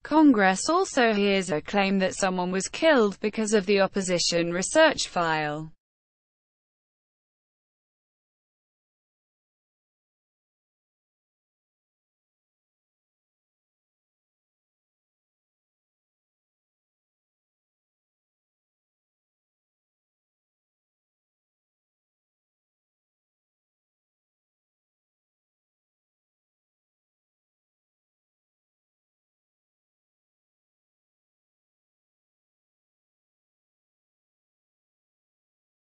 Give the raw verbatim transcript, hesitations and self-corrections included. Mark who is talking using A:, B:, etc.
A: Congress also hears a claim that someone was killed because of the opposition research file.